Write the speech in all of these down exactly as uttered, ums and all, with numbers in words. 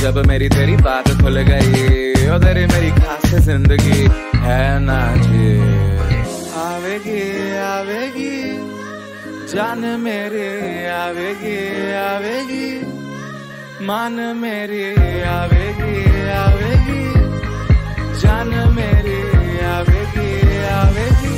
जब मेरी तेरी बात खुल गई, ओ तेरी मेरी खास जिंदगी है ना जी। आवेगी आवेगी जान मेरी, आवेगी आवेगी मान मेरी, आवेगी आवेगी जान मेरी, आवेगी आवेगी।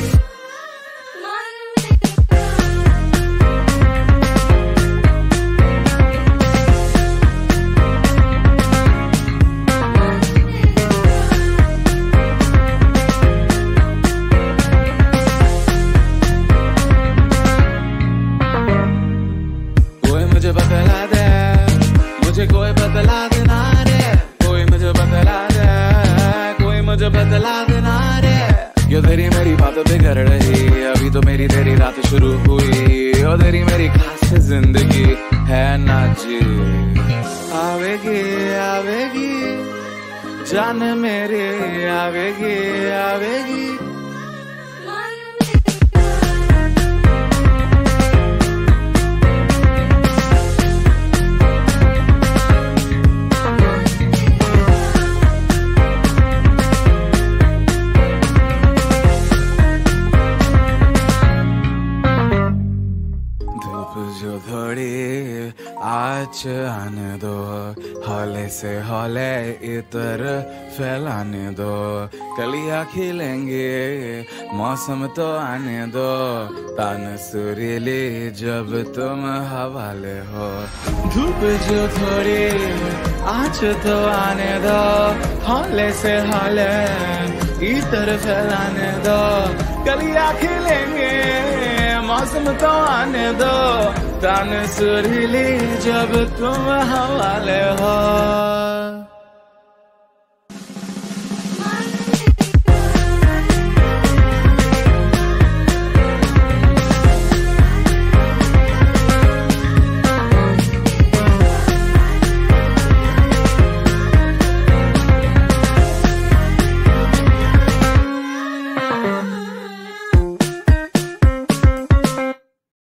मुझे बतला दे, मुझे कोई बतला देना रे, कोई मुझे बतला दे, कोई मुझे बतला देना रे। क्यों तेरी मेरी बात बिगड़ रही, अभी तो मेरी तेरी रात शुरू हुई, ओ तेरी मेरी खास जिंदगी है ना जी। आवेगी आवेगी जान मेरी, आवेगी आवेगी। जो थोड़ी आज आने दो, हौले से हौले इतर फैलाने दो, कलियां खिलेंगे मौसम तो आने दो, तान सुरीली जब तुम हवाले हो। धूप जो थोड़ी आज तो आने दो, हौले से हौले इतर फैलाने दो, कलियां खिलेंगे मौसम तो आने दो, तान सुरीली जब तुम हवाले हो।